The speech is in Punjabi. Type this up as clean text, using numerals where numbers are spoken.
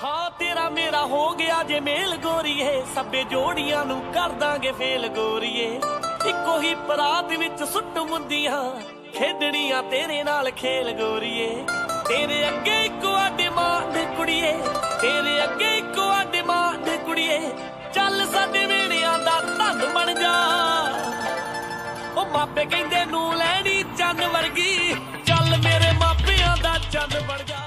ਹਾਂ ਤੇਰਾ ਮੇਰਾ ਹੋ ਗਿਆ ਜੇ ਮੇਲ ਗੋਰੀਏ, ਸਭੇ ਜੋੜੀਆਂ ਨੂੰ ਕਰ ਦਾਂਗੇ ਫੇਲ ਗੋਰੀਏ। ਇੱਕੋ ਹੀ ਪਰਾਤ ਵਿੱਚ ਸੁੱਟ ਮੁੰਦੀਆਂ, ਖੇਡਣੀਆਂ ਤੇਰੇ ਨਾਲ ਖੇਲ ਗੋਰੀਏ। ਤੇਰੇ ਅੱਗੇ ਇੱਕੋ ਡਿਮਾਂਡ ਕੁੜੀਏ, ਤੇਰੇ ਅੱਗੇ ਇੱਕੋ ਡਿਮਾਂਡ ਕੁੜੀਏ। ਚੱਲ ਸਾਡੇ ਵੇੜਿਆਂ ਦਾ ਧੰਨ ਬਣ ਜਾ, ਉਹ ਮਾਪੇ ਕਹਿੰਦੇ ਨੂੰ ਲੈਣੀ ਚੰਨ ਵਰਗੀ। ਚੱਲ ਮੇਰੇ ਮਾਪਿਆਂ ਦਾ ਚੰਨ ਬਣ ਜਾ।